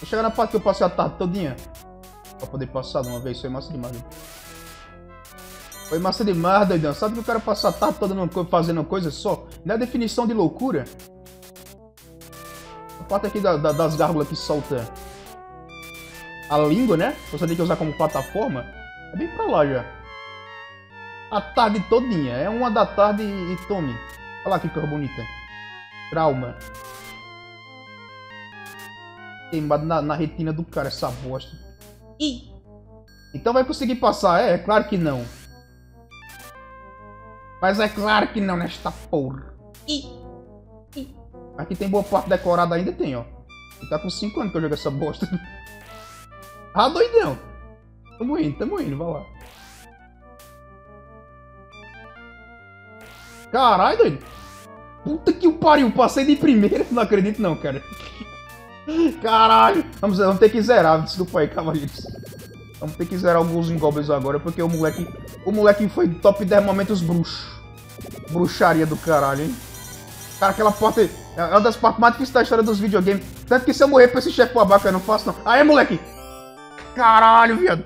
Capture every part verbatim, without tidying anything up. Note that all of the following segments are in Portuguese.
Vou chegar na parte que eu passei a tarde todinha. Pra poder passar de uma vez, foi massa demais. Né? Foi massa demais, doidão. Sabe que eu quero passar a tarde toda fazendo uma coisa só? Não é definição de loucura? A parte aqui da, da, das gárgulas que solta a língua, né? Você tem que usar como plataforma. É bem pra lá já. A tarde todinha. É uma da tarde e tome. Olha lá que cor bonita. Trauma. Queimado na, na retina do cara essa bosta. Ih. Então vai conseguir passar? É, é claro que não. Mas é claro que não nesta porra. Ih. Ih. Aqui tem boa parte decorada ainda, tem, ó. E tá com cinco anos que eu jogo essa bosta. Ah, doidão. Tamo indo, tamo indo, vai lá. Caralho, doido. Puta que o pariu, passei de primeira. Não acredito não, cara. Caralho. Vamos, vamos ter que zerar, desculpa aí, cavaleiros. Vamos ter que zerar alguns Goblins agora, porque o moleque... O moleque foi top dez momentos bruxo. Bruxaria do caralho, hein. Cara, aquela porta é uma das partes mais difíceis da história dos videogames. Tanto que se eu morrer pra esse chefe babaca, eu não faço não. Aê, moleque. Caralho, viado.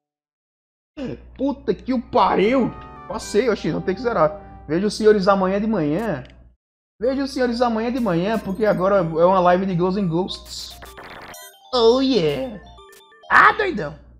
Puta que o pariu. Passei, oxi, vou ter que zerar. Vejo os senhores amanhã de manhã. Vejo os senhores amanhã de manhã, porque agora é uma live de Ghosts and Ghosts. Oh yeah. Ah, doidão.